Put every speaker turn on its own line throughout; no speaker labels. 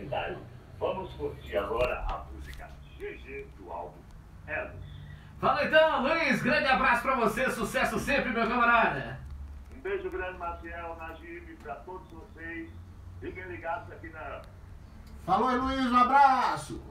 cidade. Vamos curtir agora a música GG do álbum Elos.
Fala então, Luiz, grande abraço pra você, sucesso sempre, meu camarada.
Um beijo grande, Maciel, Najib, pra todos vocês. Fiquem ligados aqui na...
Falou aí, Luiz, um abraço.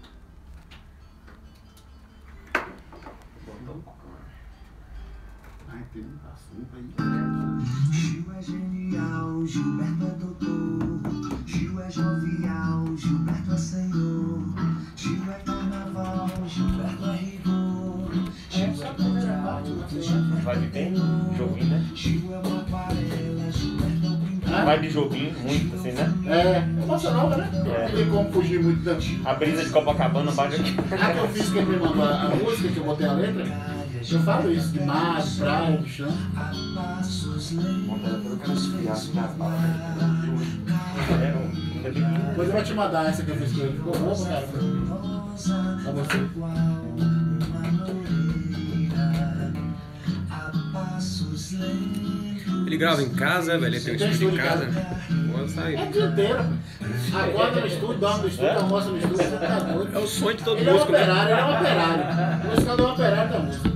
Ai, tem muito assunto aí.
Gil é genial, Gilberto é doutor. Gil é jovial, Gilberto é senhor. Gil é carnaval, Gilberto é rigor. Gil é contralto, Gilberto é
Vibe bem joguinho, né?
Gil é uma aquarela, Gilberto é o pintor.
Vibe joguinho, muito assim, né?
É, emocional, né?
É.
Não tem como fugir muito da...
A brisa de Copacabana bate aqui.
A que eu fiz, que eu me mandou a música, que eu botei a letra, eu falo isso, de mar, de praia, de chão. Depois eu vou te mandar essa que eu fiz com ele. Ficou bom, cara. Pra você.
Ele grava em casa, velho, ele tem um estúdio em casa. Pô, sai.
É o dia inteiro. Acorda no estúdio, dorme no estúdio, almoça no estúdio, você tá doido.
É o sonho de todo
Ele é um
músico, né?
operário, ele é um operário. O musical é um operário da música.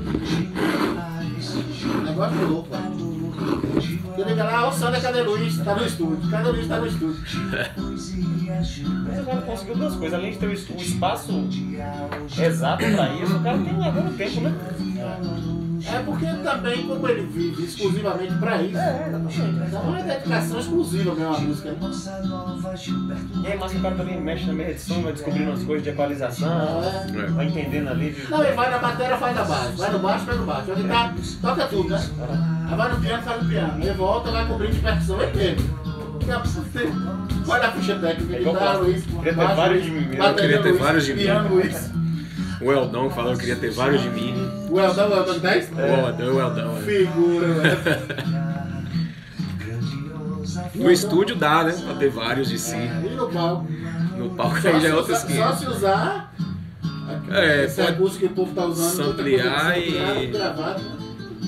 Negócio louco, velho. Eu ligo lá, ó, Sandra, cadê Luiz? Tá no estúdio. Cadê Luiz? Tá no estúdio.
Mas o cara conseguiu duas coisas, além de ter o espaço exato pra isso, o cara tem algum tempo, né?
É porque também, como ele vive exclusivamente pra isso, então é uma dedicação exclusiva mesmo a música. Né?
E aí, mas o cara também mexe na minha edição, vai descobrindo as coisas de equalização, vai entendendo ali.
Não, ele vai na bateria, faz na base. Vai no baixo, faz no baixo. Vai guitarra, toca tudo, né? Aí vai no piano, faz no piano. Aí volta, vai cobrir de percussão, é mesmo. Vai na ficha técnica, guitarra, Luiz.
Queria ter vários de mim.
Eu queria ter vários de mim.
Piano, Luiz.
O Eldão falou que queria ter vários de mim.
O Eldão 10?
O Eldão, é.
Figura,
No estúdio dá, né? Pra ter vários de si.
E no palco?
No palco aí já é outros
Só
500.
se usar esse
pode
recurso que o povo tá usando.
samplear e...
Gravado, né?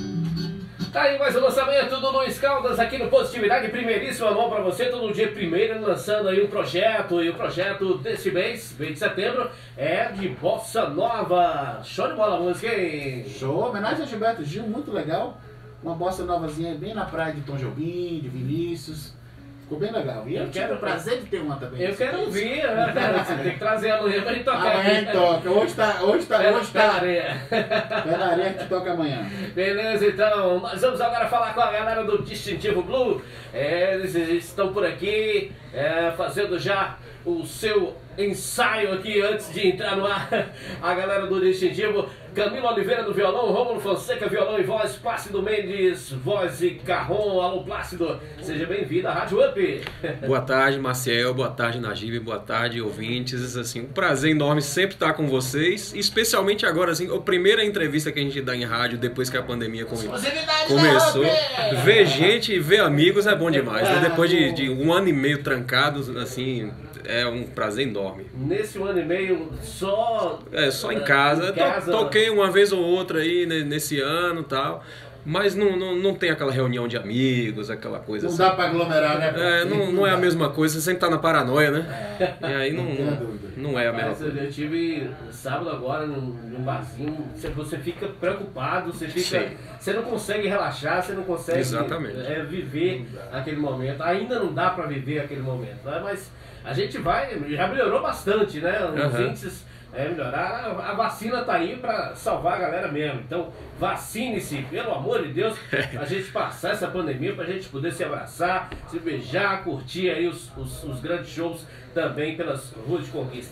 Tá aí mais um lançamento do Luiz Caldas aqui no Positividade, primeiríssima mão pra você, todo dia primeiro lançando aí um projeto, e o projeto desse mês de setembro é de Bossa Nova. Show de bola a música, hein?
Show, homenagem a Gilberto Gil, muito legal. Uma bossa novazinha bem na praia de Tom Jobim, de Vinícius. Ficou bem legal. E eu tive o prazer de ter uma também.
Eu quero ouvir, né, cara? Você tem que trazer amanhã pra gente tocar.
Amanhã a gente toca. Hoje tá.
Pé na areia.
Pé na areia, a gente toca amanhã.
Beleza, então, nós vamos agora falar com a galera do Distintivo Blue. Eles estão por aqui, fazendo já o seu ensaio aqui antes de entrar no ar. A galera do Distintivo, Camilo Oliveira no violão, Rômulo Fonseca, violão e voz, Plácido Mendes, voz e carrom. Alô Plácido, seja bem-vindo à Rádio Up.
Boa tarde, Maciel, boa tarde, Najib, boa tarde, ouvintes. Assim, um prazer enorme sempre estar com vocês, especialmente agora, assim, a primeira entrevista que a gente dá em rádio depois que a pandemia começou. Ver gente e ver amigos é bom demais, né? Depois de um ano e meio trancados, assim, é um prazer enorme.
Nesse 1 ano e meio, só...
Só em casa. Toquei uma vez ou outra aí nesse ano e tal. Mas não tem aquela reunião de amigos, aquela coisa
Não
assim.
dá pra aglomerar, né?
Não é a mesma coisa, você sempre tá na paranoia, né? E aí não é a mesma coisa.
Eu tive sábado agora num barzinho, você fica preocupado, você não consegue relaxar, você não consegue viver aquele momento. Ainda não dá pra viver aquele momento, né? Mas a gente já melhorou bastante, né? Os índices melhorar. A vacina tá aí pra salvar a galera mesmo. Então, vacine-se, pelo amor de Deus, pra gente passar essa pandemia, pra gente poder se abraçar, se beijar, curtir aí os grandes shows também pelas ruas de conquista.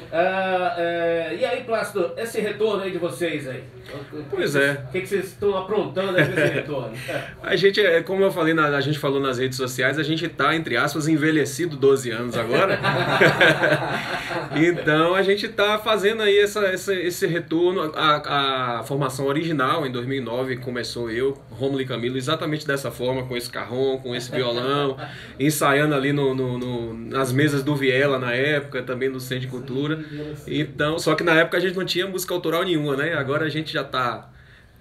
E aí, Plácido, esse retorno aí de vocês aí?
Pois é.
O que vocês estão aprontando aí nesse retorno?
A gente, como eu falei, a gente falou nas redes sociais, a gente tá, entre aspas, envelhecido 12 anos agora. Então a gente tá fazendo aí esse retorno. A formação original, em 2009, começou eu, Rômulo e Camilo, exatamente dessa forma, com esse carrom, com esse violão, ensaiando ali nas mesas do Viela na época, também no Centro de Cultura. Então, só que na época a gente não tinha música autoral nenhuma, né? Agora a gente já tá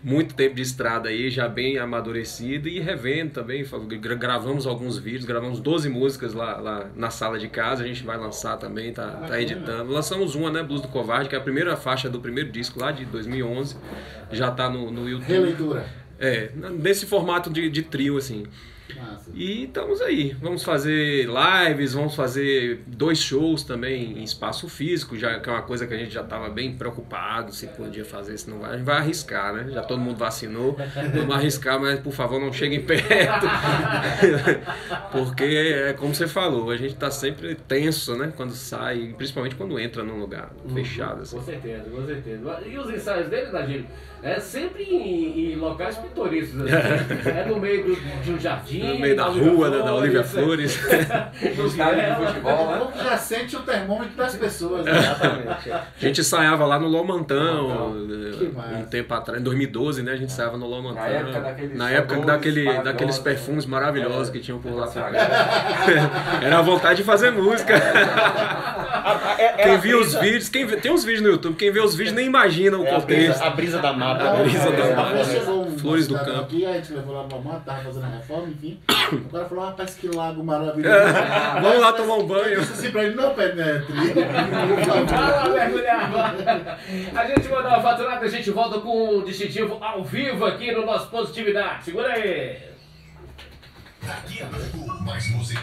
muito tempo de estrada aí, já bem amadurecido e revendo também. Gravamos alguns vídeos, gravamos 12 músicas lá na sala de casa, a gente vai lançar também, tá editando. Lançamos uma, né, Blues do Covarde, que é a primeira faixa do primeiro disco lá de 2011, já tá no YouTube.
Releitura.
Nesse formato de trio, assim.
Massa.
E estamos aí, vamos fazer lives, vamos fazer 2 shows também em espaço físico, já que é uma coisa que a gente já estava bem preocupado se podia fazer, se não vai, a gente vai arriscar, né? Já todo mundo vacinou, vamos arriscar, mas por favor não cheguem perto, porque é como você falou, a gente está sempre tenso, né? Quando sai, principalmente quando entra num lugar fechado. Assim.
Com certeza, com certeza. E os ensaios dele, Nagílio, é sempre em locais pitorescos, assim. É no meio de um jardim.
No meio da rua, da Olivia Flores.
No estádio de futebol, né?
Ou já sente o termômetro das pessoas, né?
Exatamente.
A gente ensaiava lá no Lomantão,
massa.
um tempo atrás, em 2012, né? A gente ensaiava no Lomantão.
Na época
daqueles perfumes maravilhosos que tinham por lá. Era a vontade de fazer música. Quem viu os vídeos, tem uns vídeos no YouTube, quem vê os vídeos nem imagina o contexto.
A brisa da mata.
Flores do Campo.
Aqui, a gente levou lá pra mata, tava fazendo a reforma, enfim. O cara falou, rapaz, que lago maravilhoso.
Vamos lá tomar um banho.
Eu disse assim pra ele, não penetre.
Fala, mergulhar. A gente manda uma faturada, a gente volta com um distintivo ao vivo aqui no nosso Positividade. Segura aí.
Daqui a pouco, mais música.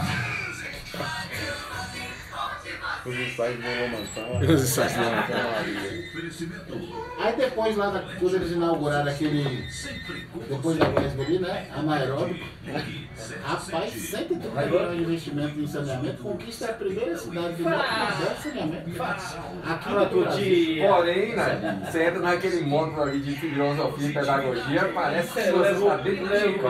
Os ensaios do Lomantão.
Os ensaios do
Aí depois lá, quando eles inauguraram aquele, depois da Vespa ali, né, anaeróbico, rapaz, 130 milhões de investimento em saneamento, Conquista é a primeira cidade do mundo que fizer saneamento. Aqui
Pra curtir.
Porém, né, você entra naquele módulo ali de filosofia e pedagogia, parece que você está dentro do Chico.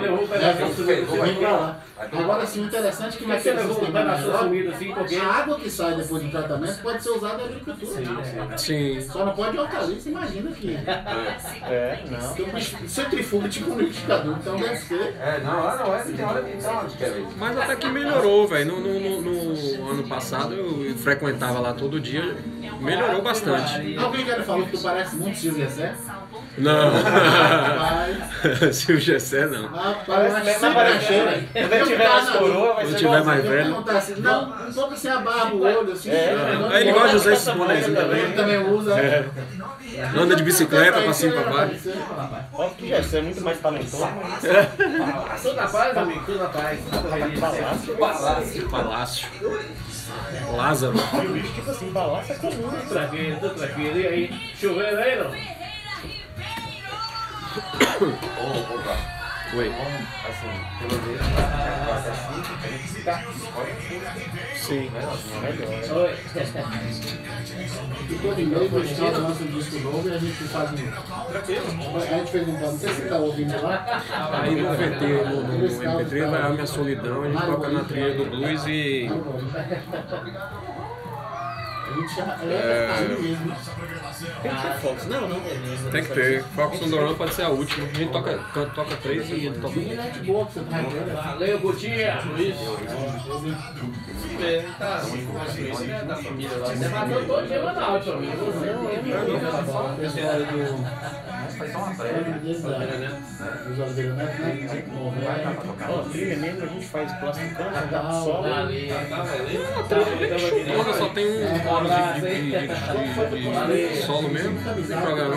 Agora sim, o interessante é que
Você levou um pedaço sumido assim, porque...
a água que sai depois do tratamento pode ser usada na agricultura.
Sim.
Só não pode hortaliça, imagina que.
Não.
Tem um centrifuga tipo um liquidificador, então deve ser.
Não é, tem hora que tá diferente.
Mas até que melhorou, velho. No ano passado eu frequentava lá todo dia, melhorou bastante.
Alguém já falou que tu parece muito Silvio Gessé?
Não.
Rapaz,
Se o Gessé não.
rapaz, eu sempre achei, velho.
Quando ele tiver as coroas, vai
Quando
ser
tiver
igualzinho.
mais
Eu
velho.
perguntar assim, não, um pouco assim a barba, o olho, assim.
Aí ele gosta de usar esses bonezinhos
Ele
também.
também usa.
Anda de bicicleta pra cima e pra baixo.
Óbvio que Jessé é muito mais talentoso.
Tudo na paz, amigo, tudo na paz.
Palácio. Lázaro.
E o bicho, tipo assim, palácio é comum.
Tudo tranquilo. E aí, chovendo aí, não?
Oi.
Assim, pelo menos,
Sim.
Oi.
E todo mês o Estado lança um disco novo e a gente faz um. A gente fez um plano, não sei se você tá ouvindo lá.
Aí no MP3 vai a minha solidão, a gente toca na trilha do blues e.
A gente chama. É aí mesmo.
Tem que ter Fox. Não.
Tem que ter. Fox on the Run pode ser a última. A gente toca 3 e ele toca.
Tem net boa que você tá vendo.
Valeu, Gutinha. Luiz.
Tá da família lá.
Você matou todo dia, manda áudio pra mim.
Pessoal do.
faz só uma prévia.
Dos Oliveira Neto, né?
Ó, trilha mesmo, a gente faz plasticando, dá solo.
Toda só tem um bônus de solo mesmo, não tem programa.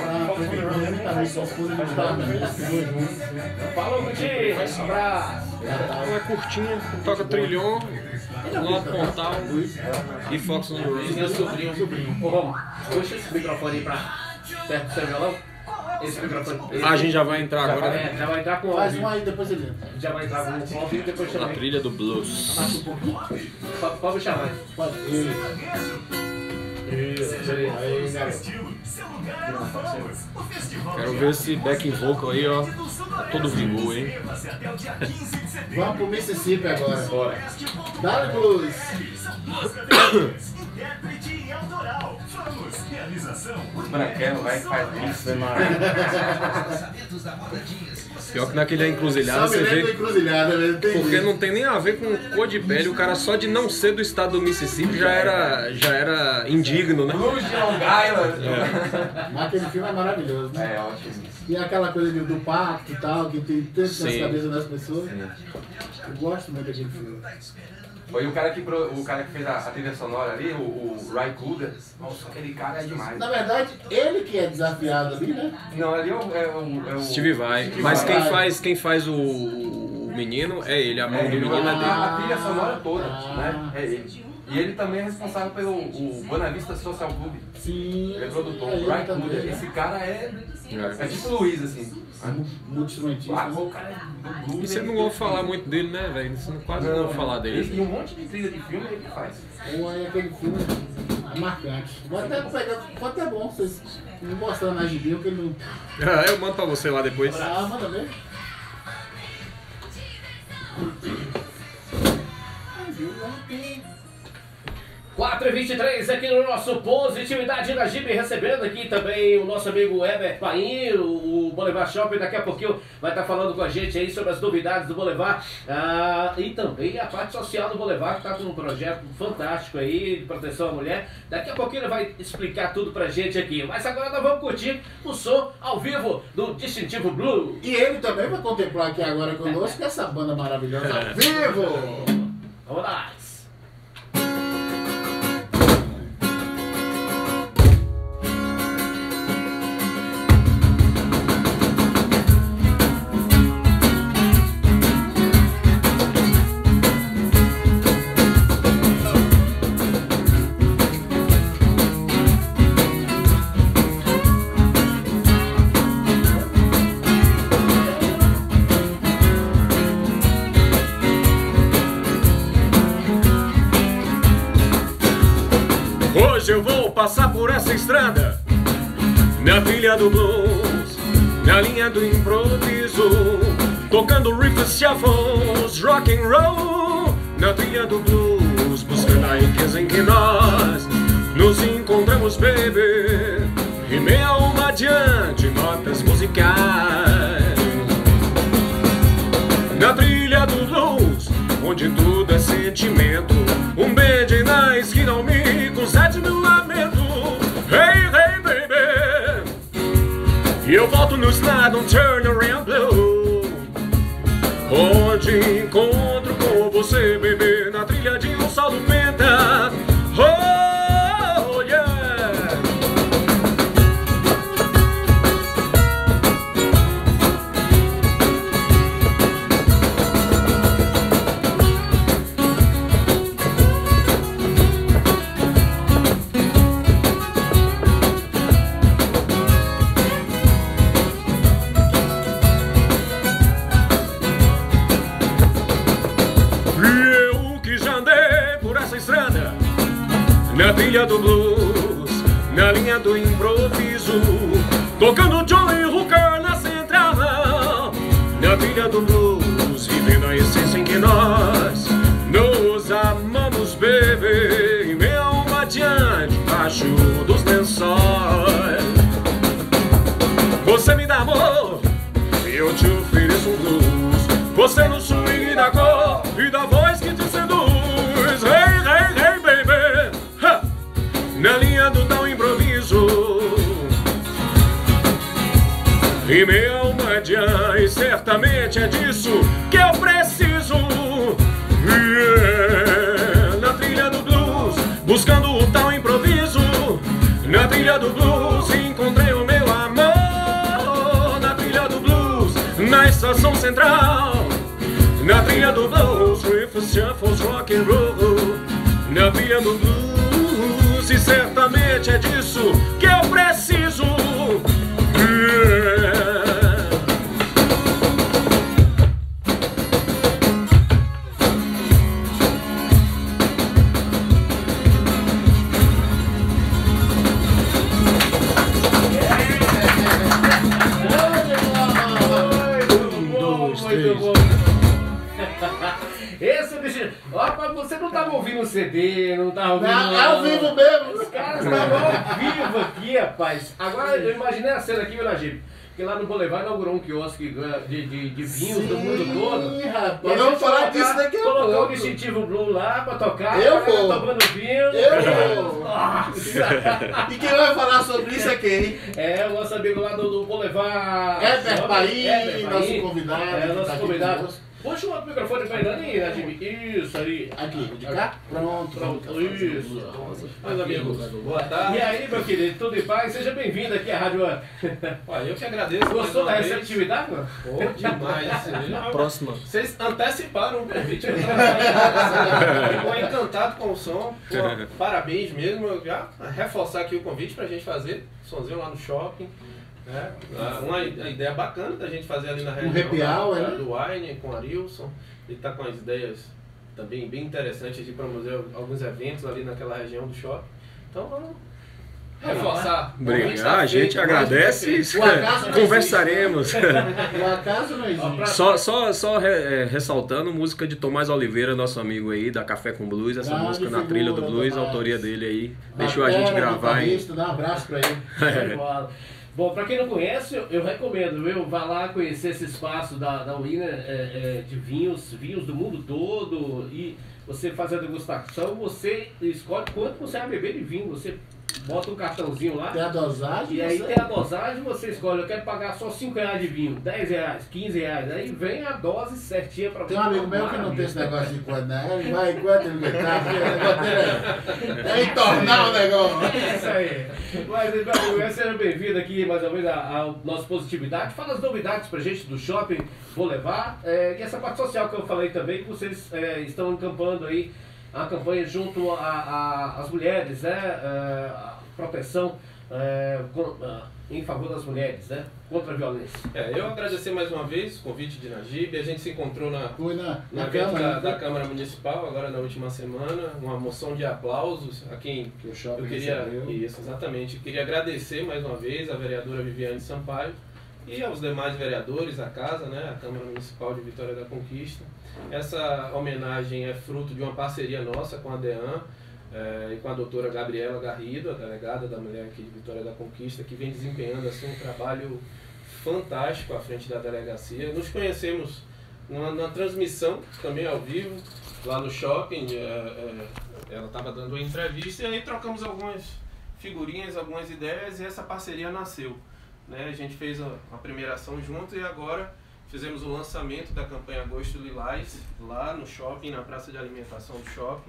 Falou, Gutinho. Abraço.
É curtinha, toca trilhão, Love Pontal e Fox on the Road.
Meu sobrinho. Ô, Romo, puxa esse microfone aí pra perto do seu violão. Esse microfone.
A gente já vai entrar agora, né?
Já vai entrar com o
Faz
áudio.
um aí, depois ele entra.
Já vai entrar com o áudio e depois
Na
chama aí.
trilha do blues.
Passa um pouquinho.
Pode me chamar.
Pode. Aí, garoto.
Quero ver esse backing vocal aí, ó. Tá todo vigor, hein?
Vamos pro Mississippi agora. Bora. Dá-lhe blues.
Os branquelos vai que faz isso.
Pior que naquele encruzilhada
Só
você
me lembro da
vê.
encruzilhada, velho.
Porque não tem nem a ver com cor de pele, o cara só de não ser do estado do Mississippi já era indigno, né?
Luz de Long Island.
Mas aquele filme é maravilhoso, né?
É ótimo.
E aquela coisa do pacto e tal, que tem tanto nas cabeças das pessoas. Eu gosto muito daquele filme.
Foi o cara que fez a trilha sonora ali, o Ry Cooder. Nossa, aquele cara é demais.
Na verdade, ele que é desafiado ali, né?
Não, ali é o
Steve Vai. Mas quem faz o menino é ele, a mão do menino é dele.
A trilha sonora toda, né? É ele. E ele também é responsável pelo Buena Vista Social Club.
Sim.
Ele é produtor, o Ry Cooder. Esse cara é tipo Luiz, assim.
Muito instrumentista.
O cara é do blues.
E você não ouve falar muito dele, né, velho? Você quase não ouve falar dele.
E um monte de trilha de filme ele faz.
Ou é aquele filme marcante. Pode até bom vocês me mostrando na gibi, porque ele não...
Eu mando pra você lá depois.
Manda ver.
4h23 aqui no nosso Positividade da Jeep, recebendo aqui também o nosso amigo Heber Paim, o Boulevard Shopping. Daqui a pouquinho vai estar falando com a gente aí sobre as novidades do Boulevard e também a parte social do Boulevard, que está com um projeto fantástico aí de proteção à mulher. Daqui a pouquinho ele vai explicar tudo pra gente aqui. Mas agora nós vamos curtir o som ao vivo do Distintivo Blue.
E ele também vai contemplar aqui agora conosco essa banda maravilhosa ao vivo.
Vamos lá.
Hoje eu vou passar por essa estrada, na trilha do blues, na linha do improviso, tocando riffs, shuffles, rock and roll, na trilha do blues, buscando a riqueza em que nós nos encontramos, baby, e meia uma adiante, notas musicais. Na trilha do blues, onde tudo é sentimento, um beijo na esquina ao mico, 7 mil lamentos. Hey, hey, baby, e eu volto no slide, turn around blue, onde encontro com você, bebê, na trilha de um saldo penta. Oh, yeah. Na trilha do blues, na linha do improviso, tocando Johnny Hooker na central. Na trilha do blues, vivendo a essência em que nós nos amamos, baby, e meia uma adiante, embaixo dos lençóis. Você me dá amor, eu te ofereço um blues. Você no swing da cor e da voz que te seduz. Hey, hey, hey, baby, ha! Na linha do tal improviso, e meia uma adiante, e certamente é disso que eu preciso. Yeah. Na trilha do blues, buscando o tal improviso. Na trilha do blues, encontrei o meu amor. Na trilha do blues, na estação central. Na trilha do blues, riffs, shuffles, rock and roll. Na trilha do blues, e certamente é disso que eu preciso. Yeah.
Esse bicho, ó, você não tava ouvindo o CD, não tava ouvindo.
É ao vivo mesmo.
Os caras estavam ao vivo aqui, rapaz. Agora eu imaginei a cena aqui, Nagibe. Porque lá no Boulevard inaugurou um quiosque de vinhos do mundo todo.
Ih, rapaz, vamos falar disso daqui a pouco.
Colocou o Distintivo Blue lá pra tocar.
Eu vou.
Tomando vinho.
Eu vou. Nossa! E quem vai falar sobre isso é quem?
É o nosso amigo lá do Boulevard.
Heber Paim, nosso convidado.
É, nosso
tá
convidado. Puxa o microfone pra ele ali, né, Jimmy? Isso aí.
Aqui, de cá? Pronto.
Isso. Meus amigos,
Boa tarde.
e aí, meu querido, tudo em paz? Seja bem-vindo aqui à Rádio One.
Olha, eu que agradeço.
Gostou da
mais uma vez.
receptividade, mano?
Pô, demais.
Próxima.
Vocês anteciparam o convite. Ficou encantado com o som. Pô, parabéns mesmo. Eu já reforçar aqui o convite pra gente fazer sonzinho lá no shopping. Né? Uma ideia bacana da gente fazer ali na região
happy hour, né?
do Wine com o Arilson. Ele tá com as ideias também bem interessantes de promover alguns eventos ali naquela região do shopping. Então vamos reforçar.
Obrigado, a gente agradece e conversaremos.
O acaso não existe.
Só ressaltando, música de Tomás Oliveira, nosso amigo aí, da Café com Blues, essa
Grande
música na trilha do
figura,
blues,
Tomás.
autoria dele aí, deixou a gente gravar aí.
Dá um abraço pra ele.
Bom, para quem não conhece, eu recomendo, viu? Vá lá conhecer esse espaço da Winner de vinhos do mundo todo, e você faz a degustação, você escolhe quanto você vai beber de vinho, você bota um cartãozinho lá.
Tem a dosagem.
E aí tem a dosagem, você escolhe, eu quero pagar só R$5 de vinho, R$10, R$15, aí vem a dose certinha para você.
Tem um amigo meu que não tem esse negócio de quanto, né? Ele vai enquanto ele aguentar, porque o negócio dele é entornar o negócio.
É isso aí. Mas, meu amigo, seja bem-vindo aqui mais uma vez à nossa positividade. Fala as novidades pra gente do Shopping Boulevard, e essa parte social que eu falei também, que vocês estão encampando aí a campanha junto às mulheres, né? A proteção em favor das mulheres, né? Contra a violência.
Eu agradecer mais uma vez o convite de Najib. A gente se encontrou na
Câmara,
evento da Câmara Municipal, agora na última semana, uma moção de aplausos a quem
Que o shopping
eu queria.
recebeu.
Isso, exatamente. Queria agradecer mais uma vez a vereadora Viviane Sampaio e aos demais vereadores da casa, né? A Câmara Municipal de Vitória da Conquista. Essa homenagem é fruto de uma parceria nossa com a DEAN. E com a doutora Gabriela Garrido, a delegada da mulher aqui de Vitória da Conquista, que vem desempenhando assim, um trabalho fantástico à frente da delegacia. Nos conhecemos na transmissão, também ao vivo, lá no shopping. Ela estava dando uma entrevista e aí trocamos algumas figurinhas, algumas ideias, e essa parceria nasceu. Né? A gente fez a primeira ação junto e agora fizemos o lançamento da campanha Agosto Lilás, lá no shopping, na praça de alimentação do shopping.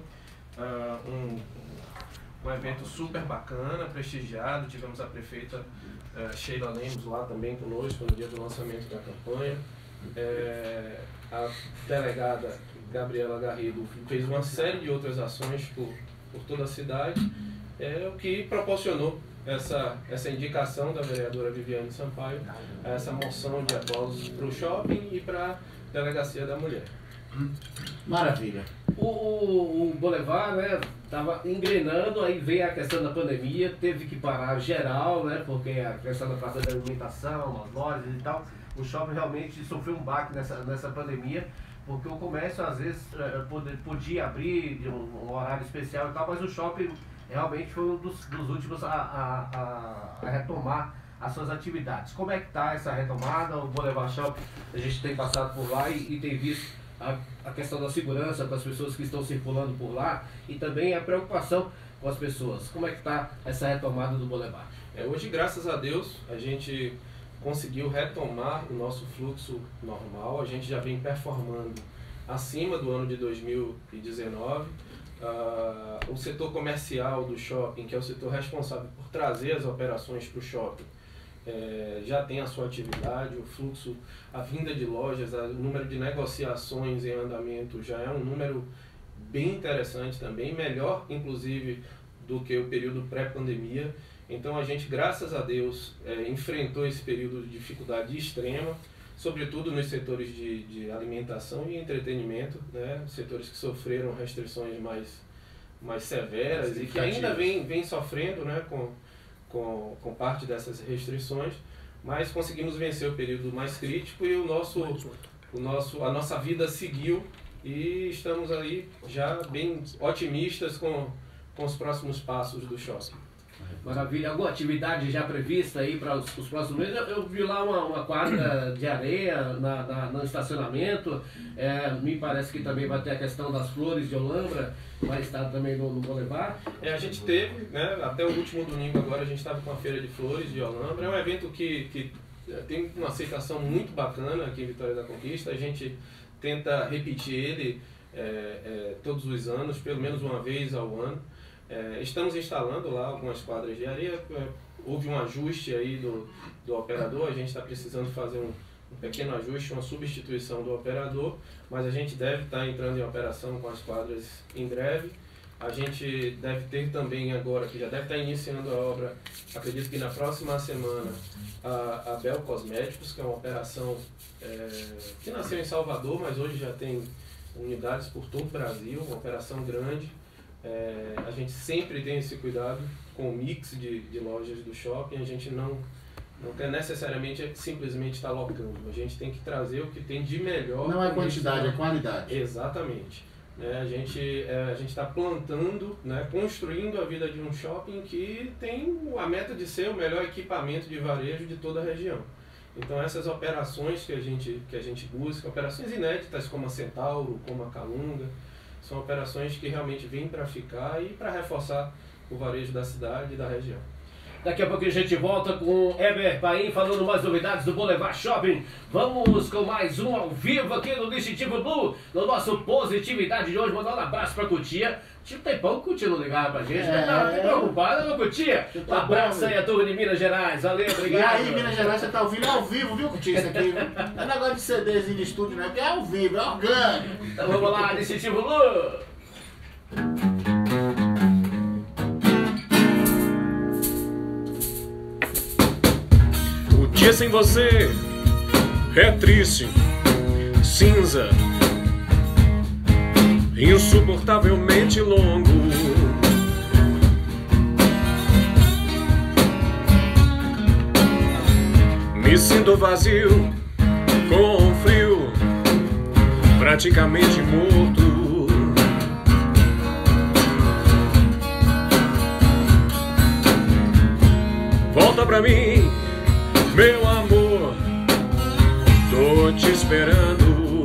Um evento super bacana, prestigiado. Tivemos a prefeita Sheila Lemos lá também conosco no dia do lançamento da campanha. A delegada Gabriela Garrido fez uma série de outras ações por toda a cidade, o que proporcionou essa indicação da vereadora Viviane Sampaio, essa moção de aplausos para o shopping e para a Delegacia da Mulher.
Maravilha.
O Boulevard, né, tava engrenando, aí veio a questão da pandemia, teve que parar geral, né, porque a questão da praça da alimentação, as lojas e tal, o shopping realmente sofreu um baque nessa pandemia, porque o comércio às vezes podia abrir de um horário especial e tal, mas o shopping realmente foi um dos últimos a retomar as suas atividades. Como é que está essa retomada? O Boulevard Shopping, a gente tem passado por lá e tem visto a questão da segurança com as pessoas que estão circulando por lá e também a preocupação com as pessoas. Como é que está essa retomada do Boulevard?
Hoje, graças a Deus, a gente conseguiu retomar o nosso fluxo normal. A gente já vem performando acima do ano de 2019. O setor comercial do shopping, que é o setor responsável por trazer as operações para o shopping, já tem a sua atividade, o fluxo, a vinda de lojas, o número de negociações em andamento já é um número bem interessante também, melhor inclusive do que o período pré-pandemia. Então a gente, graças a Deus, enfrentou esse período de dificuldade extrema, sobretudo nos setores de alimentação e entretenimento, né? Setores que sofreram restrições mais severas e que ainda vem sofrendo, né, com parte dessas restrições, mas conseguimos vencer o período mais crítico e a nossa vida seguiu e estamos aí já bem otimistas com os próximos passos do shopping.
Maravilha. Alguma atividade já prevista aí para os próximos meses? Eu vi lá uma quadra de areia no estacionamento. Me parece que também vai ter a questão das flores de Olambra. vai estar também no Boulevard.
A gente teve, né, até o último domingo agora, a gente estava com a Feira de Flores de Olambra. É um evento que tem uma aceitação muito bacana aqui em Vitória da Conquista. A gente tenta repetir ele todos os anos, pelo menos uma vez ao ano. Estamos instalando lá algumas quadras de areia. Houve um ajuste aí do operador, a gente está precisando fazer um pequeno ajuste, uma substituição do operador, mas a gente deve estar entrando em operação com as quadras em breve. A gente deve ter também agora, que já deve estar iniciando a obra, acredito que na próxima semana, a Bel Cosméticos, que é uma operação que nasceu em Salvador, mas hoje já tem unidades por todo o Brasil, uma operação grande. A gente sempre tem esse cuidado com o mix de lojas do shopping. A gente não quer necessariamente simplesmente estar locando, a gente tem que trazer o que tem de melhor.
Não é quantidade, é qualidade.
Exatamente. A gente está plantando, né, construindo a vida de um shopping que tem a meta de ser o melhor equipamento de varejo de toda a região. Então essas operações que a gente busca, operações inéditas como a Centauro, como a Calunga, são operações que realmente vêm para ficar e para reforçar o varejo da cidade e da região.
Daqui a pouco a gente volta com Heber Paim falando mais novidades do Boulevard Shopping. Vamos com mais um ao vivo aqui no Distintivo Blue, no nosso Positividade de hoje. Mandando um abraço pra Cutia. Tinha um tempão que o Cutia não ligava pra gente, né? Tava preocupada, não, Cutia? Um abraço aí a turma de Minas Gerais. Valeu, obrigado.
E aí, Minas Gerais, você tá ouvindo ao vivo, viu, Cutia? Isso aqui não é negócio de CDzinho de estúdio, não é? Porque é ao vivo, é orgânico.
Então vamos lá, Distintivo Blue.
Dia sem você é triste, cinza, insuportavelmente longo. Me sinto vazio, com frio, praticamente morto. Volta pra mim, meu amor, tô te esperando.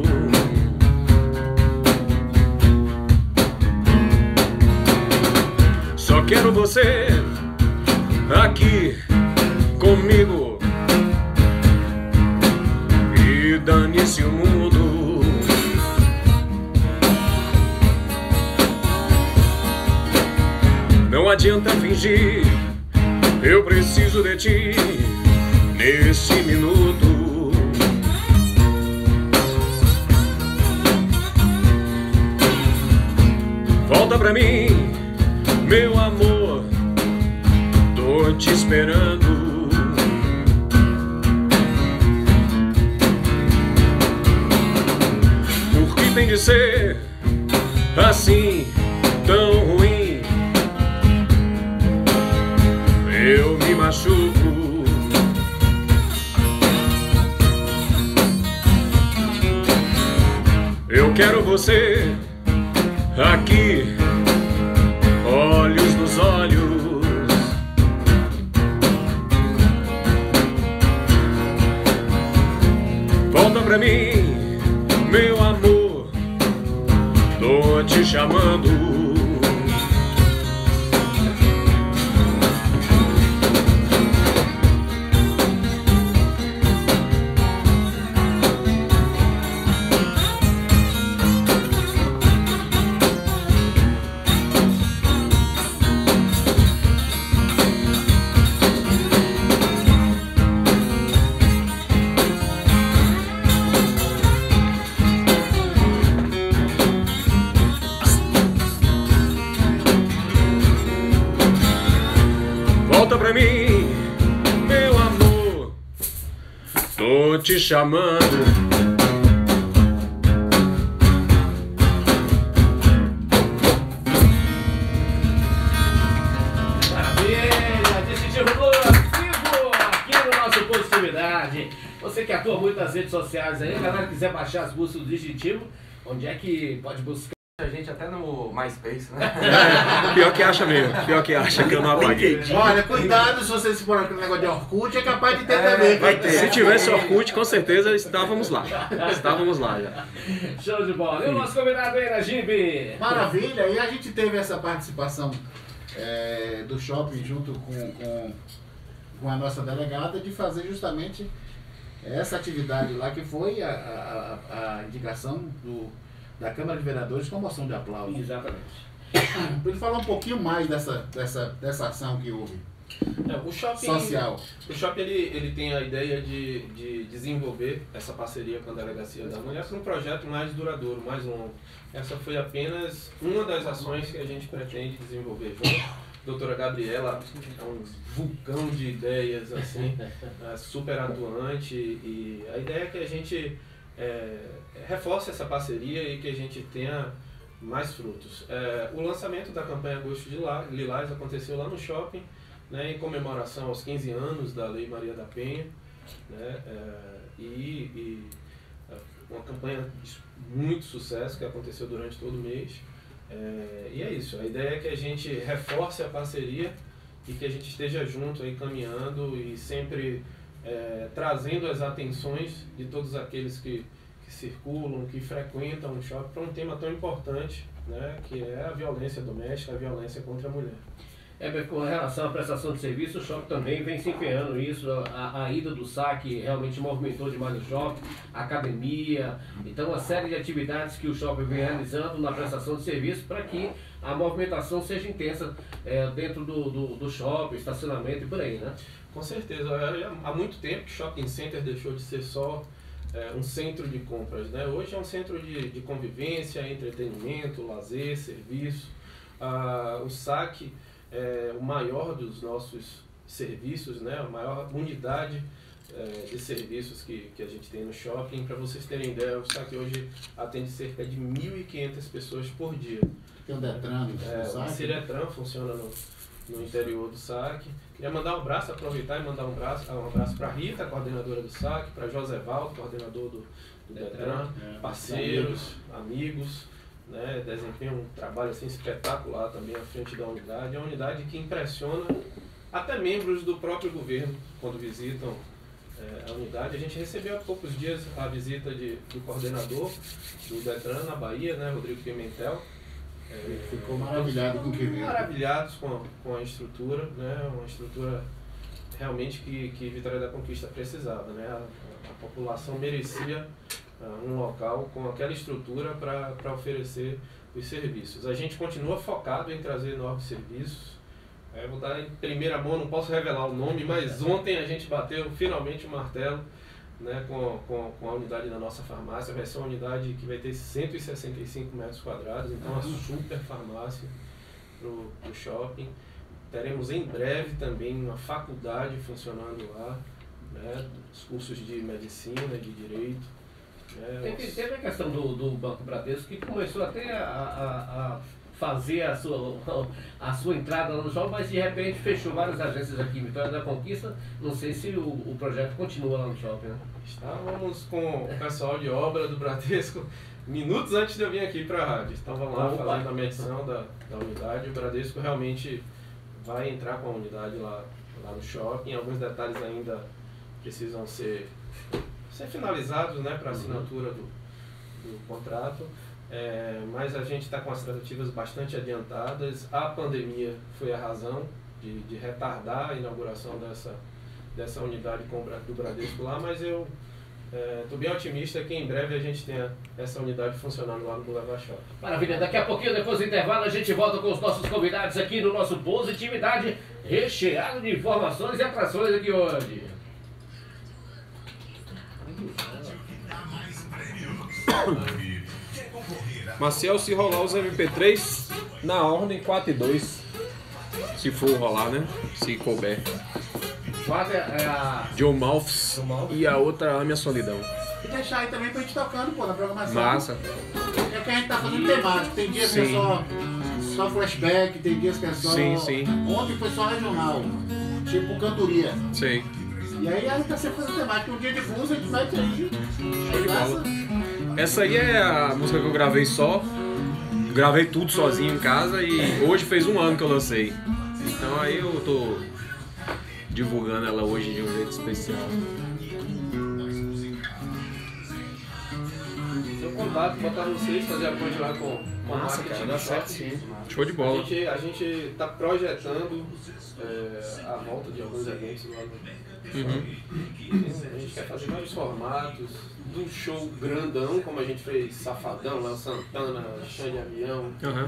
Só quero você aqui comigo. E dane-se o mundo. Não adianta fingir, eu preciso de ti nesse minuto. Volta pra mim, meu amor, tô te esperando. Por que tem de ser assim, tão ruim? Eu me machuco. Eu quero você aqui, olhos nos olhos. Volta pra mim, meu amor, tô te chamando. Volta pra mim, meu amor, tô te chamando.
Você que atua muito nas redes sociais aí, a galera quiser baixar as músicas do Distintivo, onde é que pode buscar?
A gente até no MySpace, né?
Pior que acha mesmo. Pior que acha que eu não apaguei.
Olha, cuidado se vocês se for aquele negócio de Orkut, é capaz de ter também.
Vai ter. Se tivesse Orkut, com certeza estávamos lá. Estávamos lá já.
Show de bola. E o nosso convidado aí, Najib?
Maravilha, e a gente teve essa participação do shopping junto com a nossa delegada de fazer justamente essa atividade lá, que foi a indicação da Câmara de Vereadores com moção de aplauso.
Exatamente.
Para ele falar um pouquinho mais dessa ação que houve.
O shopping
social.
O shopping ele tem a ideia de desenvolver essa parceria com a Delegacia da Mulher para um projeto mais duradouro, mais longo. Essa foi apenas uma das ações que a gente pretende desenvolver junto. Doutora Gabriela é um vulcão de ideias, assim, super atuante, e a ideia é que a gente reforce essa parceria e que a gente tenha mais frutos. O lançamento da campanha Agosto de Lilás aconteceu lá no shopping, né, em comemoração aos 15 anos da Lei Maria da Penha, né, e uma campanha de muito sucesso que aconteceu durante todo o mês. E é isso, a ideia é que a gente reforce a parceria e que a gente esteja junto aí caminhando e sempre trazendo as atenções de todos aqueles que circulam, que frequentam o shopping para um tema tão importante, né, que é a violência doméstica, a violência contra a mulher.
Com relação à prestação de serviço, o shopping também vem se empenhando isso, a ida do saque realmente movimentou demais o shopping, a academia, então uma série de atividades que o shopping vem realizando na prestação de serviço para que a movimentação seja intensa dentro do shopping, estacionamento e por aí, né?
Com certeza, há muito tempo que o shopping center deixou de ser só um centro de compras, né? Hoje é um centro de convivência, entretenimento, lazer, serviço. O saque é o maior dos nossos serviços, né? A maior unidade de serviços que a gente tem no shopping. Para vocês terem ideia, o saque hoje atende cerca de 1.500 pessoas por dia.
Tem o Detran,
o Ciretran funciona no interior do saque. Queria mandar um abraço, aproveitar e mandar um abraço para a Rita, coordenadora do saque, para José Valdo, coordenador do Detran, parceiros, amigos, né, desempenham um trabalho assim, espetacular também à frente da unidade. É uma unidade que impressiona até membros do próprio governo quando visitam a unidade. A gente recebeu há poucos dias a visita do coordenador do Detran na Bahia, né, Rodrigo Pimentel.
Ficou maravilhado com o que viu.
Maravilhados com a estrutura, né, uma estrutura realmente que Vitória da Conquista precisava, né, a população merecia um local com aquela estrutura para oferecer os serviços. A gente continua focado em trazer novos serviços. Vou dar em primeira mão, não posso revelar o nome, mas ontem a gente bateu finalmente o martelo, né, com a unidade da nossa farmácia. Vai ser uma unidade que vai ter 165 metros quadrados, então uma super farmácia para o shopping. Teremos em breve também uma faculdade funcionando lá, né, os cursos de medicina, de direito.
Teve a questão do Banco Bradesco que começou até a fazer a sua entrada no shopping, mas de repente fechou várias agências aqui em Vitória da Conquista. Não sei se o projeto continua lá no shopping, né?
Estávamos com o pessoal de obra do Bradesco minutos antes de eu vir aqui para a rádio. Estavam lá fazendo a medição da unidade. O Bradesco realmente vai entrar com a unidade lá no shopping. Alguns detalhes ainda precisam ser finalizados, né, para a assinatura do contrato, mas a gente está com as tratativas bastante adiantadas. A pandemia foi a razão de retardar a inauguração dessa unidade do Bradesco lá, mas eu estou bem otimista que em breve a gente tenha essa unidade funcionando lá no Boulevard Shopping.
Maravilha, daqui a pouquinho, depois do intervalo, a gente volta com os nossos convidados aqui no nosso Positividade, recheado de informações e atrações aqui hoje.
Maciel, se rolar os MP3 na ordem 4 e 2. Se for rolar, né? Se couber.
4 é a
John Malfs e a outra Ame a Solidão.
E deixar aí também pra gente tocando, pô, na programação.
Massa.
É que a gente tá fazendo temático. Tem dias que é só flashback, tem dias que é só...
Sim.
Ontem foi só regional. Tipo cantoria.
Sim.
E aí a gente tá sempre fazendo temática. Um dia de fuso a gente mete aí.
Show de bola. Essa aí é a música que eu gravei só. Gravei tudo sozinho em casa e hoje fez 1 ano que eu lancei. Então aí eu tô divulgando ela hoje de um jeito especial.
Seu contato, botar vocês, fazer a ponte lá com a marketing da Shop.
Show de bola.
A gente tá projetando a volta de alguns eventos lá no A gente quer fazer vários formatos, de um show grandão, como a gente fez Safadão, Léo Santana, Chão de Avião,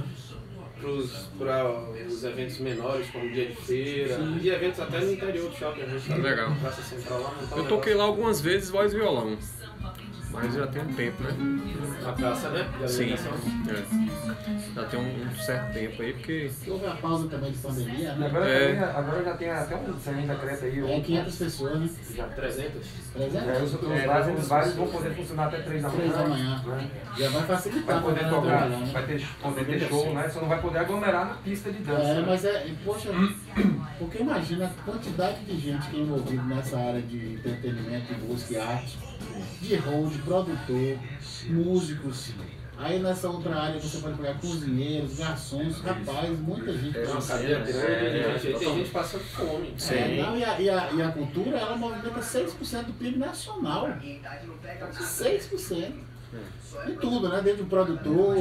para os eventos menores, como dia de feira, e eventos até no interior do shopping. A gente tá
legal.
Na Praça Central lá, montar
Eu toquei lá algumas vezes voz e violão. Mas já tem um tempo, né?
Na praça, né?
Sim. Já tem um certo tempo aí, porque...
Houve a pausa também de pandemia, né?
Agora já tem até um sem decreto aí.
É 500 pessoas, né?
Já 300?
300?
Os bares vão poder funcionar até 3 da manhã.
3 da manhã.
Né?
Já vai facilitar.
Vai poder tocar, vai poder ter show, né? Só não vai poder aglomerar na pista de dança.
Mas poxa, porque imagina a quantidade de gente que é envolvida nessa área de entretenimento, de música e arte, de hold, produtor, músicos. Aí nessa outra área você pode pegar cozinheiros, garçons, rapaz, muita gente.
Uma cadeia grande, tem gente passando fome.
E a cultura, ela movimenta 6% do PIB nacional. 6%. E tudo, né? Desde o produtor,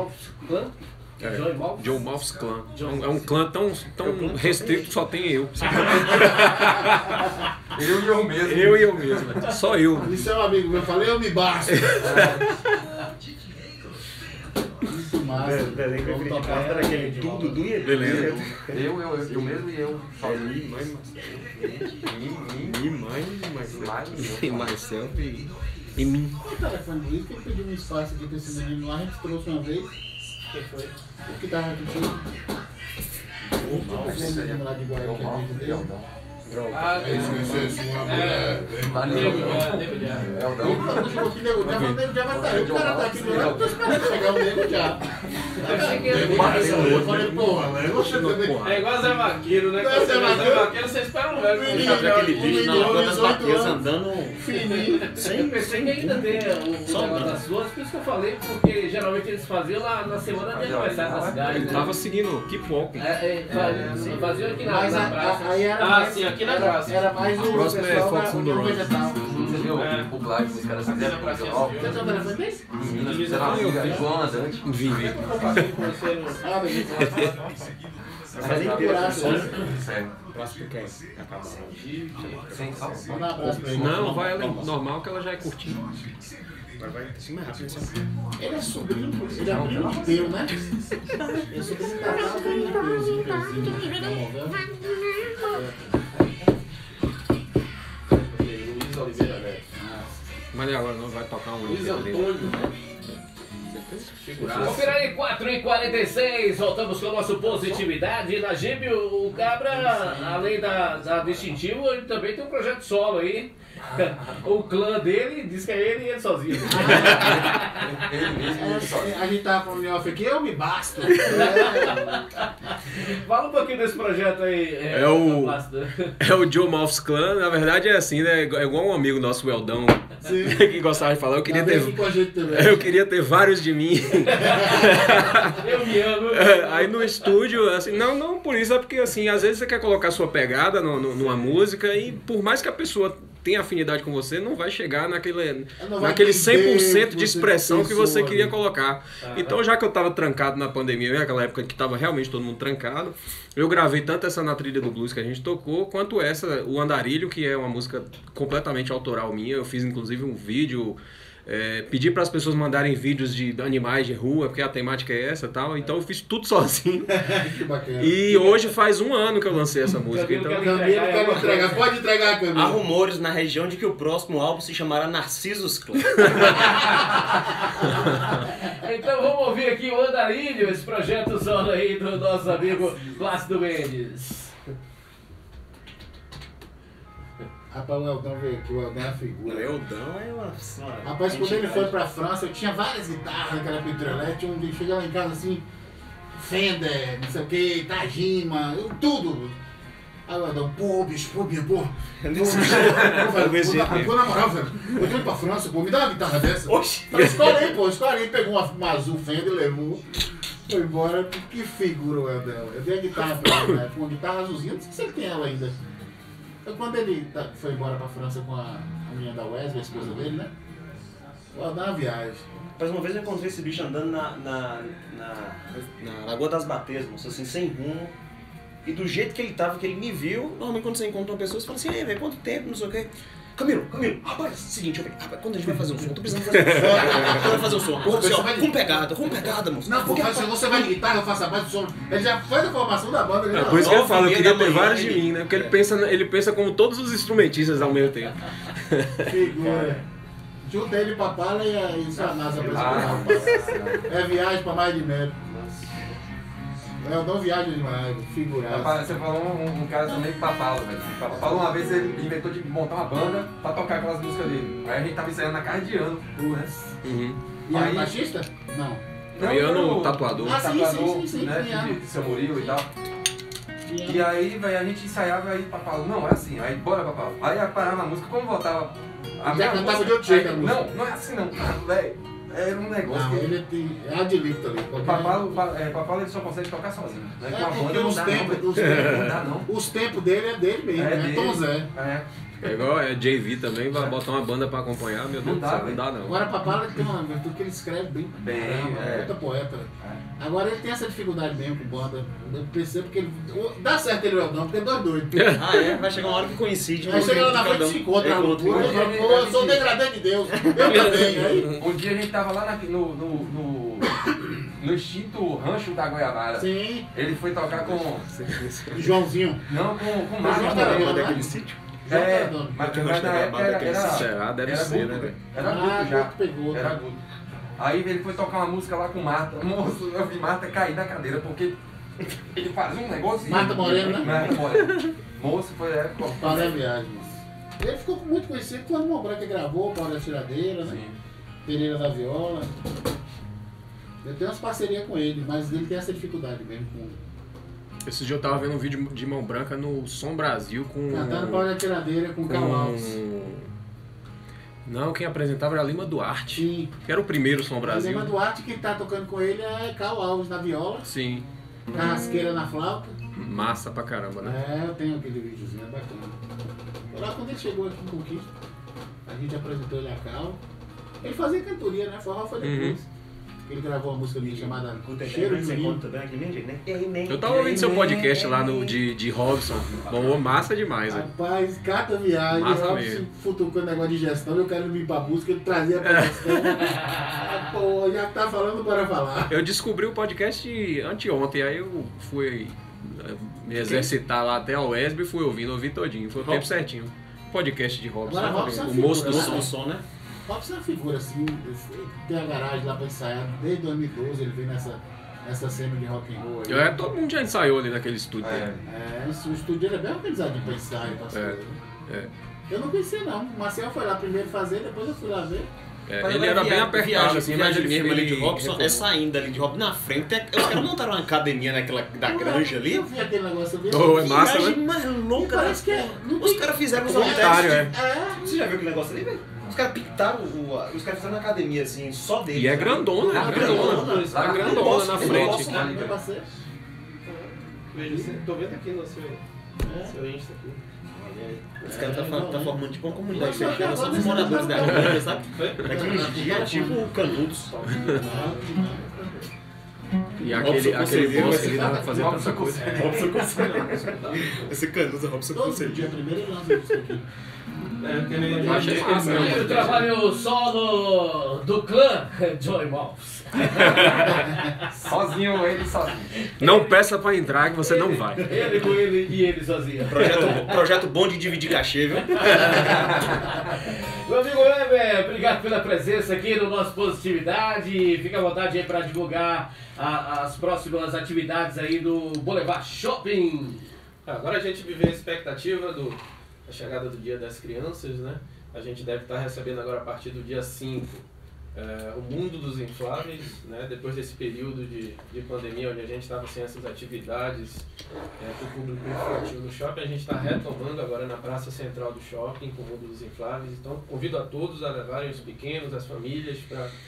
John Malf's Clan. É um clã tão restrito que só tem eu.
Eu e eu mesmo.
Eu e eu mesmo. Só eu.
Isso é um amigo meu, eu falei, eu me basto. Muito massa. Vamos tocar
aquele tudo do e
beleza.
Eu mesmo e eu.
E Marcel e mim.
O telefone do Luiz, que ele pediu um espaço aqui pra esse menino lá, a gente trouxe uma vez.
Quem foi?
O que tava aqui foi. O lá de Guaraqueira.
Ah,
Esqueci uma mulher.
é o não.
Já vai sair. O cara tá aqui do lado, eu tô esperando chegar o nego já. Eu falei, porra, né? Você também.
É igual Zé Vaqueiro, né?
Zé
Vaqueiro, você espera um velho.
Já viu aquele bicho na Lagoa das Batias andando
fininho.
Eu pensei que ainda tem o negócio das flores, por isso que eu falei, porque geralmente eles faziam lá na semana de aniversário da cidade.
Ele tava seguindo o Keep Walking.
Faziam aqui na praça.
Ah,
sim, aqui na praça.
Era mais o
próximo é
pessoal
Fox
da
on the
União
Run.
Vegetal.
Você viu o live que os caras fizeram com o João?
Você tem o telefone dele?
Você não viu? João Andante.
Vive.
Ah, beleza.
Mas nem coração.
Sério.
Próximo quem?
Sem sal.
Manda um abraço pra ele.
Não, vai além. Normal que ela já é curtinha.
Vai cima rápido.
Ele é sobrinho, ele é primo de Peu, né? Ele é sobrinho da Tata, primo de Peuzinho, da novela.
Luiz Oliveira Neto.
Mas agora não vai tocar um
Luiz
dele.
Antônio.
Confira aí, 4h46, voltamos com o nosso Positividade. Na Jeep, o Cabra, além da Distintivo, ele também tem um projeto solo aí. O clã dele diz que é ele e ele sozinho.
Ele mesmo.
A gente tava falando em off aqui, eu me basto.
Fala um pouquinho desse projeto aí.
É o Joe Malf's Clan, na verdade é assim, né? É igual um amigo nosso, o Eldão, que gostava de falar. Eu queria ter vários de mim.
Eu me amo.
Aí no estúdio, assim, não por isso, é porque assim, às vezes você quer colocar sua pegada numa música e por mais que a pessoa tenha afinidade com você, não vai chegar naquele 100% de expressão que você queria colocar. Então, já que eu tava trancado na pandemia, naquela época que tava realmente todo mundo trancado, eu gravei tanto essa na trilha do blues que a gente tocou, quanto essa, o Andarilho, que é uma música completamente autoral minha. Eu fiz inclusive um vídeo, pedi para as pessoas mandarem vídeos de animais de rua, porque a temática é essa e tal. Então eu fiz tudo sozinho.
Que bacana.
E hoje faz 1 ano que eu lancei essa música. Então,
Camilo quer me entregar. Pode entregar, Camilo.
Há rumores na região de que o próximo álbum se chamará Narcisos Clan.
Então vamos ouvir aqui o Andarilho, esse projeto solo aí do nosso amigo Plácido Mendes.
Rapaz, o Eldão veio aqui, o Eldão é a figura.
O Eldão é uma...
Rapaz, quando ele foi pra França, eu tinha várias guitarras naquela Petrolete, onde chega lá em casa assim, Fender, não sei o que, Tajima, tudo. Aí o Eldão, pô, bicho, pô. Pô, na moral, velho, eu tô indo pra França, pô, me dá uma guitarra dessa.
Oxi!
Escolhe aí, pegou uma azul Fender, levou. Foi embora, que figura o Eldel. Eu dei a guitarra pra ele, né? Com uma guitarra azulzinha, não sei se ele tem ela ainda. Então, quando ele foi embora pra França com a menina da Wesley, a esposa dele, né? Vou dar uma viagem.
Mas uma vez eu encontrei esse bicho andando na Lagoa das Bateias, moço, assim, sem rumo. E do jeito que ele tava, que ele me viu, normalmente quando você encontra uma pessoa, você fala assim, velho, quanto tempo, não sei o quê. Camilo, rapaz, seguinte, rapaz, quando a gente vai fazer um som, eu tô precisando fazer um som. Quando vai fazer um som, com pegada, moço.
Não, porque se você vai de guitarra, eu faço a base do som. Ele já faz a formação da banda.
É por isso que eu falo, eu queria ter vários de mim, né? Porque ele pensa como todos os instrumentistas ao mesmo tempo.
Figura. Junta ele pra Pala e sua NASA pra É viagem pra mais de metro. Eu não viajo demais, figurado.
Você falou um cara também que Papalo, velho. Papalo uma vez ele inventou de montar uma banda pra tocar aquelas músicas dele. Aí a gente tava ensaiando na casa de ano, né?
E aí, baixista? Não.
Iano, tatuador.
Sim,
né? De São Murilo e tal. E aí, velho, a gente ensaiava aí, Papalo, não, é assim, aí bora, Papalo. Aí parava a música, como voltava a
já cantava de outro jeito a música.
Não é assim não, velho. Era um negócio
não,
que...
ele tem... É adicto ali.
Papalo ele só consegue tocar sozinho. Né?
É porque os tempos... Os tempos dele é dele mesmo, é Tom Zé.
É igual JV também, vai botar uma banda pra acompanhar, meu Deus do céu, não dá não.
Agora Papalo tem uma virtude que ele escreve bem. Puta poeta. Agora ele tem essa dificuldade mesmo com banda. Eu percebo que ele... Dá certo ele ou não, porque é dois doidos.
Vai chegar uma hora que coincide.
Aí chega lá na frente e se encontra. Eu sou o degradante de Deus. Eu também. Aí...
Um dia a gente tava lá no extinto Rancho da Goiabara.
Sim.
Ele foi tocar com...
Joãozinho.
Não, com o Marcos.
Daquele sítio.
Mas na época era...
Deve ser, né, velho?
Era agudo já. Era agudo. Aí ele foi tocar uma música lá com Marta. Moço, eu vi Marta cair da cadeira, porque ele fazia um negócio...
Marta Moreno, né?
Marta Moreno. Moço, foi a época...
Paulo é viagem, moço. Ele ficou muito conhecido quando o Mão Branca gravou, Paulo da Tiradeira, né? Sim. Pereira da Viola. Eu tenho umas parcerias com ele, mas ele tem essa dificuldade mesmo com...
Esse dia eu tava vendo um vídeo de Mão Branca no Som Brasil com...
Cantando Paulo da Tiradeira com Carl Alves.
Não, quem apresentava era Lima Duarte.
Sim.
Que era o primeiro Som Brasil.
Lima Duarte, quem tá tocando com ele é Carl Alves na viola.
Sim.
Carrasqueira na flauta.
Massa pra caramba, né?
É, eu tenho aquele videozinho, é bacana. Foi lá quando ele chegou aqui em Conquista, a gente apresentou ele a Carl. Ele fazia cantoria, né? Forró foi depois. Ele gravou uma música minha chamada Cheiro de Menino.
Eu tava ouvindo seu podcast lá de Robson. Bom, massa demais, velho.
Rapaz, cata viagem.
Massa
Robson futucou o negócio de gestão. Eu quero vir pra música, ele trazia pra gestão. Pô, já tá falando, bora falar.
Eu descobri o podcast anteontem, aí eu fui me exercitar lá até a UESB e fui ouvi todinho. Foi o tempo certinho. Podcast de Robson.
Agora, Robson
o moço do som,
né?
Robson é uma figura assim, tem a garagem lá pra ensaiar, desde 2012 ele veio nessa cena de rock and roll aí.
Todo mundo já ensaiou ali naquele estúdio dele.
O estúdio dele é bem organizadinho pra ensaio, pra coisas. Eu não conhecia não, o Marcel foi lá primeiro fazer, depois eu fui lá ver.
Ele era bem apertado, assim, mas ele
mesmo ali de Robson é saindo ali de Robson na frente. Os caras montaram uma academia naquela da granja ali.
Eu vi aquele negócio ali.
É massa, né?
Mais louca,
parece que é.
Os caras fizeram
um teste.
Você já viu aquele negócio ali, velho? Os caras pintaram, os caras fizeram uma academia assim, só deles.
E é grandona, né? Grandona na frente.
Tô vendo aqui no seu Insta aqui.
Os caras tá formando tipo uma comunidade. Nós somos moradores da granja, sabe? Daqui uns dias, tipo Canudos.
E aquele boss que ele tava fazendo tanta coisa.
Robson Conselho. Esse Canudos é Robson Conselho.
Dia primeiro ele lança isso aqui.
O trabalho solo do clã Johnny Malves.
Sozinho, ele sozinho.
Não peça pra entrar que você não vai.
Ele com ele e ele sozinho.
Projeto bom de dividir cachê, viu?
Meu amigo Weber, obrigado pela presença aqui no nosso Positividade. Fica à vontade aí para divulgar as próximas atividades aí do Boulevard Shopping.
Agora a gente vive a expectativa da chegada do Dia das Crianças, né? A gente deve estar recebendo agora a partir do dia 5 o mundo dos infláveis, né? Depois desse período de pandemia onde a gente estava sem essas atividades para o público infantil no shopping, a gente está retomando agora na praça central do shopping com o mundo dos infláveis. Então convido a todos a levarem os pequenos, as famílias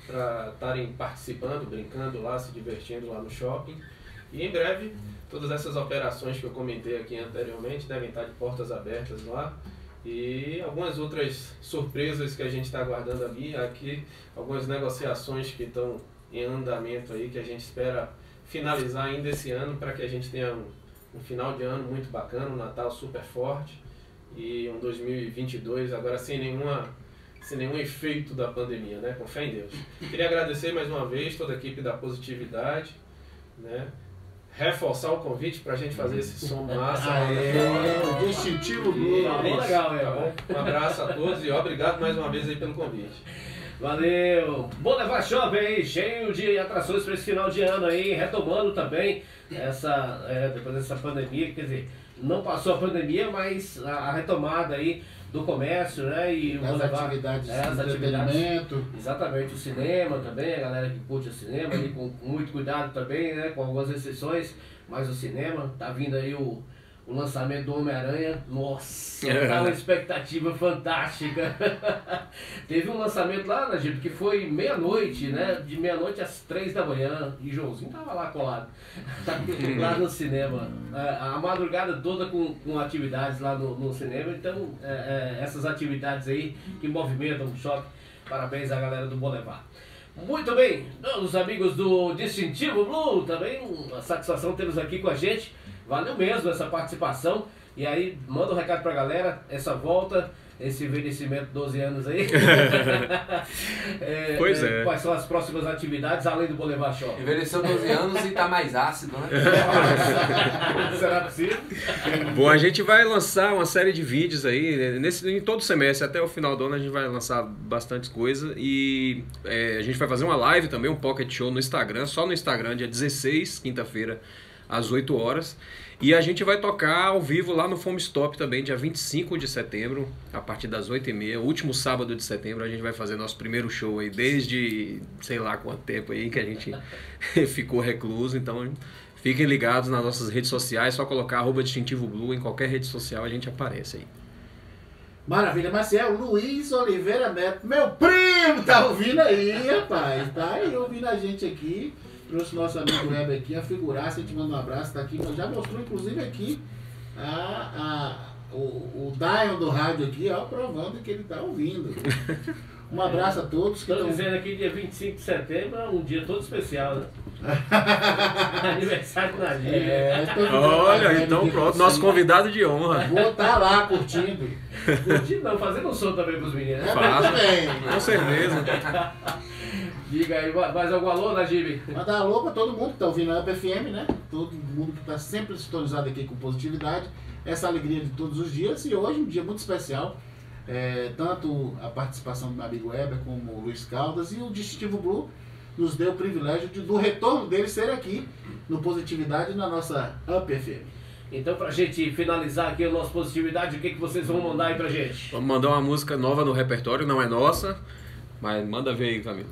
para estarem participando, brincando lá, se divertindo lá no shopping. E em breve, todas essas operações que eu comentei aqui anteriormente devem estar de portas abertas lá. E algumas outras surpresas que a gente está aguardando aqui, algumas negociações que estão em andamento aí, que a gente espera finalizar ainda esse ano, para que a gente tenha um final de ano muito bacana, um Natal super forte e um 2022 agora sem nenhum efeito da pandemia, né? Com fé em Deus. Queria agradecer mais uma vez toda a equipe da Positividade, né? Reforçar o convite para a gente fazer esse som massa.
O Distintivo Blue.
Legal,
tá bom? Um abraço a todos e obrigado mais uma vez aí pelo convite.
Valeu! Boulevard Shopping aí, cheio de atrações para esse final de ano aí, retomando também depois dessa pandemia, quer dizer, não passou a pandemia, mas a retomada aí do comércio, né? E
as atividades de entretenimento.
Exatamente, o cinema também, a galera que curte o cinema, ali, com muito cuidado também, né? Com algumas exceções, mas o cinema, tá vindo aí o lançamento do Homem-Aranha. Nossa, tá uma expectativa fantástica. Teve um lançamento lá, né, Gipe, que foi meia-noite, né? De meia-noite às 3 da manhã. E Joãozinho tava lá colado. Lá no cinema. A madrugada toda com atividades lá no cinema. Então, essas atividades aí que movimentam o shopping. Parabéns à galera do Boulevard. Muito bem, os amigos do Distintivo Blue, também uma satisfação tê-los aqui com a gente. Valeu mesmo essa participação. E aí, manda um recado pra galera, essa volta, esse envelhecimento de 12 anos aí.
Pois é.
Quais são as próximas atividades, além do Boulevard Shopping?
Envelheceu 12 anos e tá mais ácido, né?
Será possível?
Bom, a gente vai lançar uma série de vídeos aí, em todo semestre, até o final do ano a gente vai lançar bastante coisa. E a gente vai fazer uma live também, um pocket show no Instagram, só no Instagram, dia 16, quinta-feira, às 8 horas. E a gente vai tocar ao vivo lá no Fome Stop também, dia 25 de setembro, a partir das 8h30. Último sábado de setembro a gente vai fazer nosso primeiro show aí, desde sei lá quanto tempo aí que a gente ficou recluso. Então fiquem ligados nas nossas redes sociais, só colocar @Distintivo Blue em qualquer rede social a gente aparece aí.
Maravilha, Marcel, Luiz Oliveira Neto, meu primo, tá ouvindo aí, rapaz, tá aí ouvindo a gente aqui. Trouxe nosso amigo Weber aqui, a figuraça, a gente manda um abraço, tá aqui, mas já mostrou inclusive aqui o dial do rádio aqui, ó, provando que ele tá ouvindo. Um abraço a todos.
Estou dizendo aqui, dia 25 de setembro é um dia todo especial, né? Aniversário da Gibe.
Olha, então pronto, nosso convidado de honra.
Vou estar lá curtindo.
Curtindo não, fazendo um som também pros meninos.
Faz, com certeza.
Diga aí, mais algum alô, Najib?
Mandar alô para todo mundo que está ouvindo a UP FM, né? Todo mundo que está sempre sintonizado aqui com Positividade. Essa alegria de todos os dias. E hoje um dia muito especial. Tanto a participação do meu amigo Weber como o Luiz Caldas e o Distintivo Blue nos deu o privilégio do retorno dele ser aqui no Positividade na nossa UP FM.
Então, pra gente finalizar aqui o nosso Positividade, o que vocês vão mandar aí pra gente?
Vamos mandar uma música nova no repertório, não é nossa, mas manda ver aí, Camilo.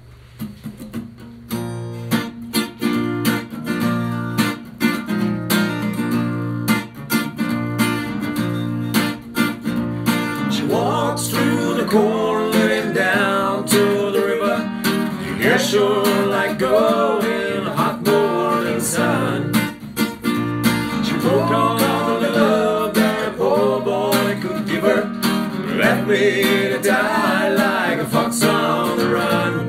She walks through the corn, leading down to the river. Yeah, sure like going hot morning sun. She broke all the love that a poor boy could give her, left me to die like a fox on the run.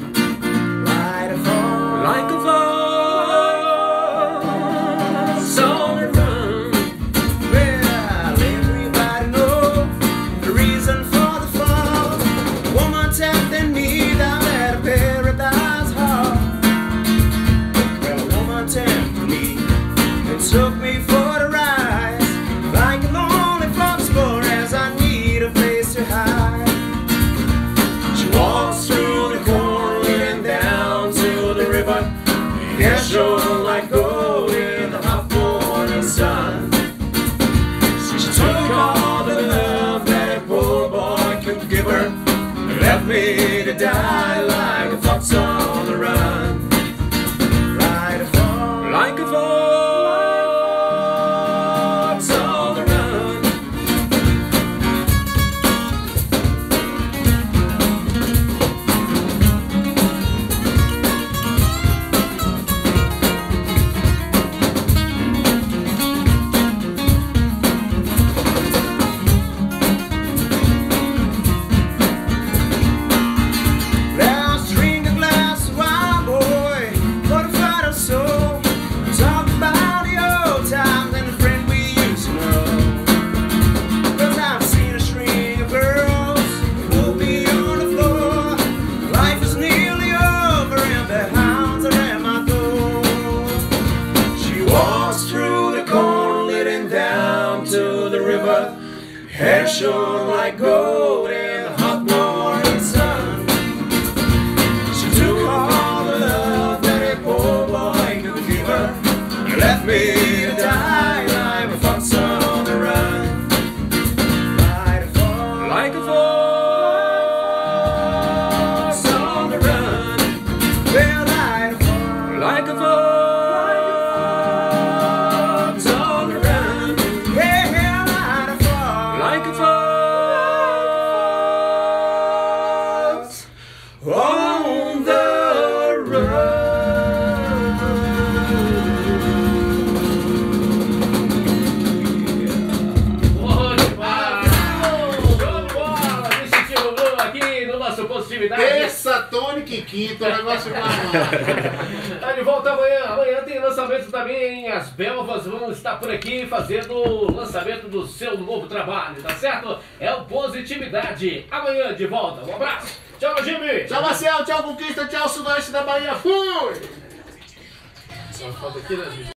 Took me for the ride, like a lonely fox for as I need a place to hide. She walks through the corn, leading down to the river. Yeah, sure like gold in the hot morning sun. She took all the love that a poor boy could give her, left me to die like a fox on the run. Like a fox. hair shone like gold in the hot morning sun. She took all the love that a poor boy could give her and left me to die like a fox on the run. Like a fox on the run. Well, like a fox on the run. Yeah, like a fox on the run.
Terça, tônica e quinta, o negócio vai lá.
Tá de volta amanhã. Amanhã tem lançamento também. As Belvas vão estar por aqui fazendo o lançamento do seu novo trabalho, tá certo? É o Positividade. Amanhã de volta. Um abraço. Tchau, Jimmy.
Tchau, Marcel. Tchau, Conquista. Tchau, Sudoeste da Bahia. Fui!